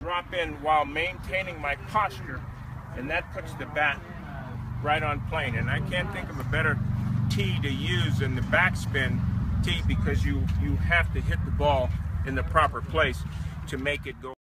drop in while maintaining my posture, and that puts the bat right on plane. And I can't think of a better tee to use than the backspin tee, because you have to hit the ball in the proper place to make it go.